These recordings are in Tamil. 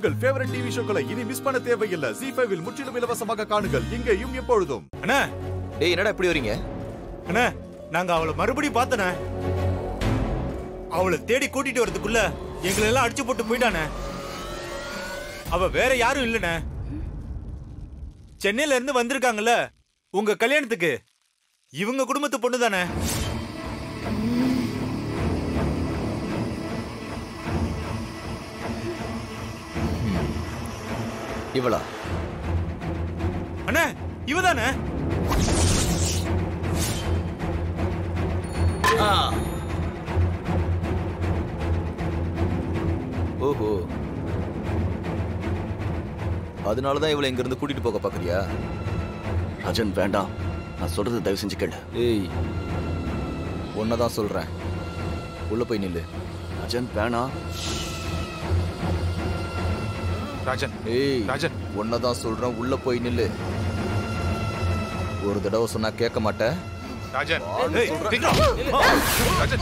உங்கள் ஃபேவரட் டிவி ஷோக்களை இனி மிஸ் பண்ண தேவையில்லை. Zee5 இல் முற்றிலும் இலவசமாக காணுங்கள். இங்கேயும் எப்பொழுதும். அண்ணா, டேய் என்னடா இப்படி வரீங்க? அண்ணா, நாங்க அவளை மறுபடியும் பார்த்தனே. அவளை தேடி கூட்டிட்டு வரதுக்குள்ள எங்களை எல்லாம் அடிச்சு போட்டு போயிட்டானே. அவ வேற யாரும் இல்லனே. சென்னையில இருந்து வந்திருக்காங்கல்ல உங்க கல்யாணத்துக்கு. இவங்க குடும்பத்து பொண்ணு தானே. இவளா? அண்ணா, இவதானே. ஓஹோ, அதனாலதான் இவளை இங்க இருந்து கூட்டிட்டு போக பாக்குறியா? ராஜன் வேண்டாம், நான் சொல்றது தயவு செஞ்சு கேளு. ஏய், உன்னதான் சொல்றேன், உள்ள போய் நில்லு. ராஜன் வேணாம். ராஜன், ஏய் ராஜன், உன்னதான் சொல்றேன், உள்ள போய் நில்லு. ஒரு தடவை சொன்னா கேட்க மாட்டேன். ராஜன், ராஜன்,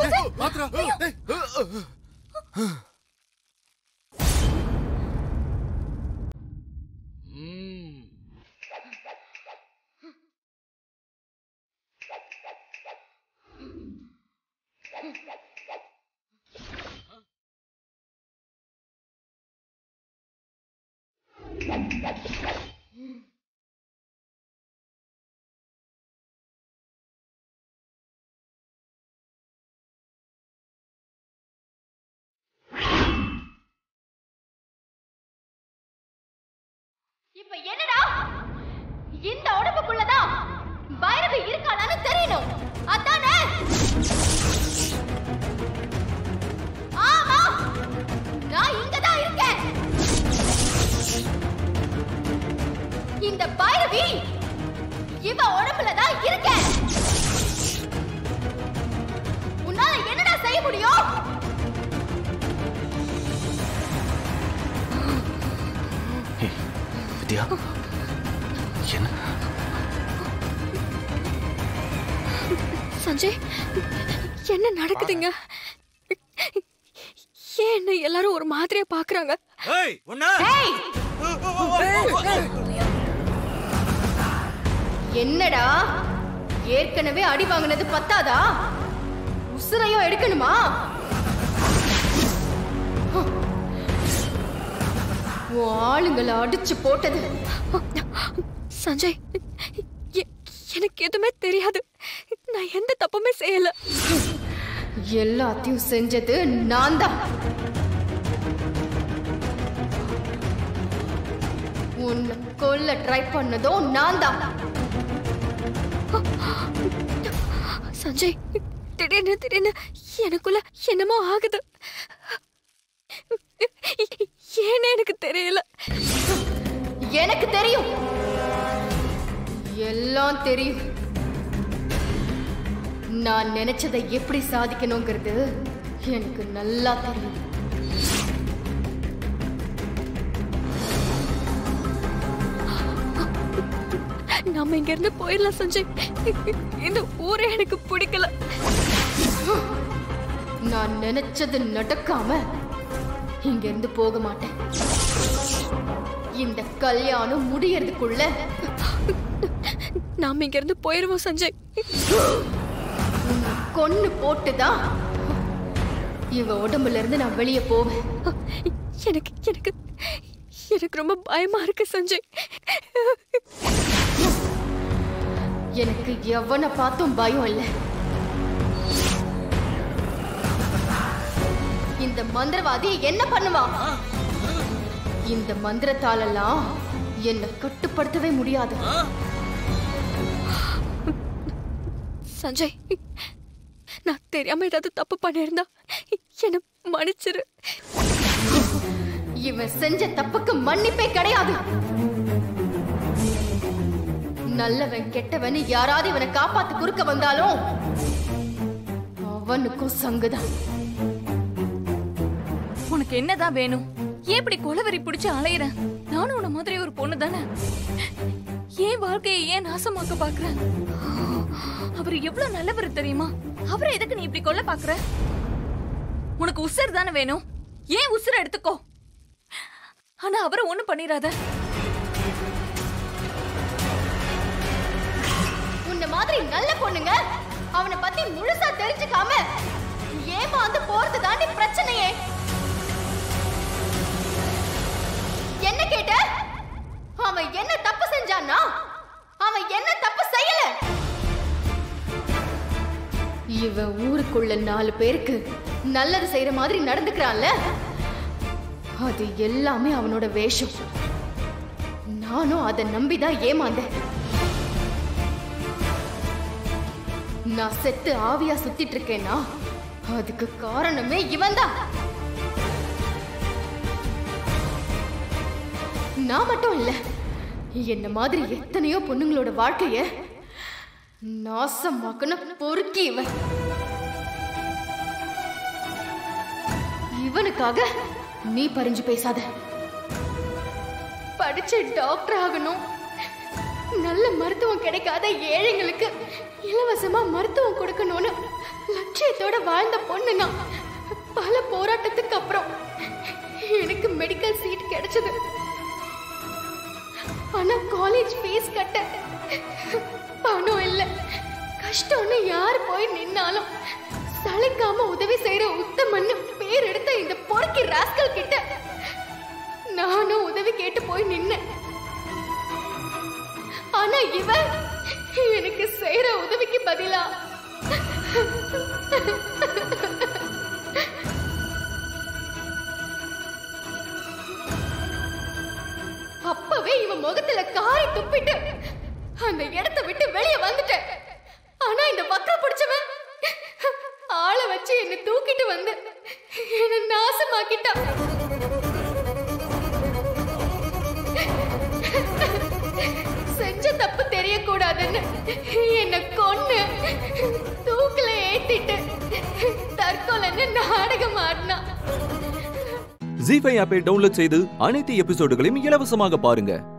இப்ப என்னடா இந்த உடம்புக்குள்ளதான் பைரவி இருக்காளான்னு தெரியணும், அதானே? ஆமா, நான் இங்கதான் இருக்கேன். இந்த பைரவி இவ உடம்புலதான் இருக்கேன். உன்னால என்னடா செய்ய முடியும்? வித்யா, என்ன? சஞ்சய், என்ன நடக்குதுங்க? ஏன் என்ன எல்லாரும் ஒரு மாதிரியா பாக்குறாங்க? என்னடா, ஏற்கனவே அடி வாங்கினது பத்தாதா? உசுரையும் எடுக்கணுமா? ஆளுங்களை அடிச்சு போட்டது. சஞ்சய், எனக்கு எதுவுமே தெரியாது. நான் எந்த தப்புமே செய்யல. எல்லாத்தையும் செஞ்சது நான் தான். உன்னை கொல்ல ட்ரை பண்ணதும் நான் தான். சஞ்சய், திடீர்னு எனக்குள்ள என்னமோ ஆகுது. ஏன்னு எனக்கு தெரியல. எனக்கு தெரியும், எல்லாம் தெரியும். நான் நினைச்சதை எப்படி சாதிக்கணுங்கிறது எனக்கு நல்லா தெரியும். நாம இங்க இருந்து போயிடலாம் சஞ்சய். இந்த ஊரே எனக்கு பிடிக்கல. நான் நினைச்சது நடக்காம இங்க இருந்து போக மாட்டேன். இந்த கல்யாணம் முடியறதுக்குள்ள நாம இங்க இருந்து போயிருவோம் சஞ்சய். கொன்னு போட்டுதான் இவ உடம்புல இருந்து நான் வெளியே போவேன். எனக்கு எனக்கு எனக்கு ரொம்ப பயமா இருக்கு சஞ்சய். எனக்கு எவனை பார்த்தும் பயம் இல்லை. இந்த மந்திரவாதி என்ன பண்ணுவான்? இந்த மந்திரத்தாலெல்லாம் என்னை கட்டுப்படுத்தவே முடியாது. சஞ்சய், நான் தெரியாம ஏதாவது தப்பு பண்ணிருந்தா என்ன மன்னிச்சிரு. இவன் செஞ்ச தப்புக்கு மன்னிப்பே கிடையாது. நல்லவன் கெட்டவன் யாராவது இவனை காப்பாத்து குறுக்க வந்தாலும் அவனுக்கும் சங்குதான். உனக்கு என்னதான் வேணும்? ஏன் இப்படி கொலவெறி பிடிச்சு அலையிற? நானும் உன்ன மாதிரி ஒரு பொண்ணு தானே. ஏன் வாழ்க்கையை ஏன் நாசமாக்க பாக்குற? அவர் எவ்வளவு நல்லவர் தெரியுமா? அவரை எதுக்கு நீ இப்படி கொல்ல பாக்குற? உனக்கு உசுர் தானே வேணும்? ஏன் உசுர எடுத்துக்கோ. ஆனா அவரை ஒண்ணும் பண்ணிராத. உன்ன மாதிரி நல்ல பொண்ணுங்க அவனை பத்தி முழுசா தெரிஞ்சுக்காம ஏமாந்து போறது தாண்டி பிரச்சனையே. என்ன கேட்ட? அவன் என்ன தப்பு செஞ்சான்னா? அவன் என்ன தப்பு செய்யல. இவன் ஊருக்குள்ள 4 பேருக்கு நல்லது செய்யற மாதிரி நடந்துக்கிறான்ல, அது எல்லாமே அவனோட வேஷம். நானும் அதை நம்பிதான் ஏமாந்தேன். நான் செத்து ஆவியா சுத்திட்டு இருக்கேன்னா அதுக்கு காரணமே இவன்தான். நான் மட்டும் இல்ல, என்ன மாதிரி எத்தனையோ பொண்ணுங்களோட வாழ்க்கைய நாசமாக்குன பொறுக்கி இவன். இவனுக்காக நீ பறிஞ்சு பேசாத. படிச்சு டாக்டர் ஆகணும், நல்ல மருத்துவம் கிடைக்காத ஏழைங்களுக்கு இலவசமா மருத்துவம் கொடுக்கணும்னு லட்சியத்தோட வாழ்ந்த பொண்ணு நான். பல போராட்டத்துக்கு அப்புறம் எனக்கு மெடிக்கல் சீட் கிடைச்சது. ஆனா காலேஜ் ஃபீஸ் கட்ட பணம் இல்ல. கஷ்டம்னு யார் போய் நின்னாலும் சளைக்காம உதவி செய்யற உத்தமன்னு பேர் எடுத்த இந்த பொறுக்கி ராஸ்கல் கிட்ட நானும் உதவி கேட்டு போய் நின்னேன். ஆனா இவன் எனக்கு செய்யற உதவிக்கு பதிலா அப்பவே இவன் முகத்துல காரி துப்பிட்டு அந்த இடத்தை விட்டு வெளியே வந்துட்டேன். ஆனா இந்த வக்கர பிடிச்சவன் ஆளை வச்சு என்ன தூக்கிட்டு வந்து என்ன நாசமாக்கிட்டான். செஞ்ச தப்பு தெரியக்கூடாதுன்னு என்ன கொன்னு தூக்கில ஏத்திட்டு தற்கொலைன்னு நாடகம் ஆடினா. ஜீ5 ஆப்பை டவுன்லோட் செய்து அனைத்து எபிசோடுகளையும் இலவசமாக பாருங்க.